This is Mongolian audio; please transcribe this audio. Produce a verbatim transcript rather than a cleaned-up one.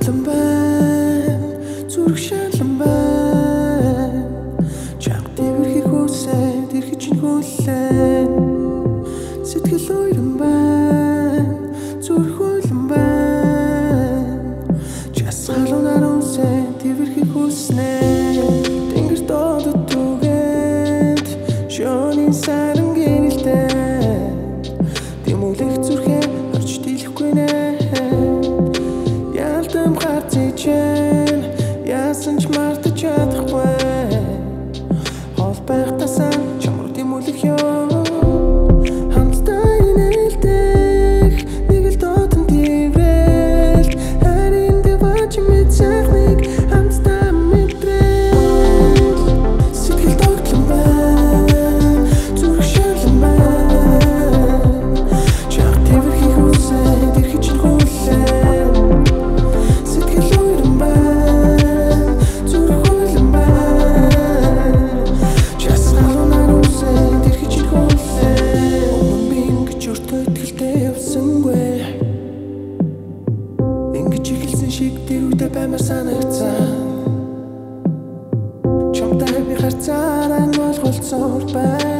тогтлон байна, зүрх шаналн байна. Чанга дэвэрхийг хүсээд ирэхэд чинь хүлээн. Сэтгэл уйран байна, зүрх уйлан байна. Час халуунаар үнсээд дэвэрхийг хүснэ. Тэнгэр додод түгээд шөнийн саран гинэлтэй. Тэмүүлэх зүрхээ орж дийлэхгүй нэ. Ялдам гарч ичэн яасан ч мартаж чадахгүй. Хол байхдасаа чамруу тэмүүлэх ёо. Хамтдаа инээлдэх нэг л дотн дэврэл. Харин дэваач мэд сайхныг хамтдаа мэдрэл. Сэтгэл тогтлон байна, зүрх шаналн байна. Чанга дэвэрхийг хүсээд ирэхэд чинь хүлээн. Сэтгэл уйран байна, зүрх уйлан байна. Час халуунаар үнсээд ирэхэд чинь хүлээн. Өмнө би ингэж өөртөө итгэлтэй явсангүй. Ингэж ихэлсэн шиг тэр үедээ баймаар санагцсан. Чамтай би харцаараа болголцоор байна.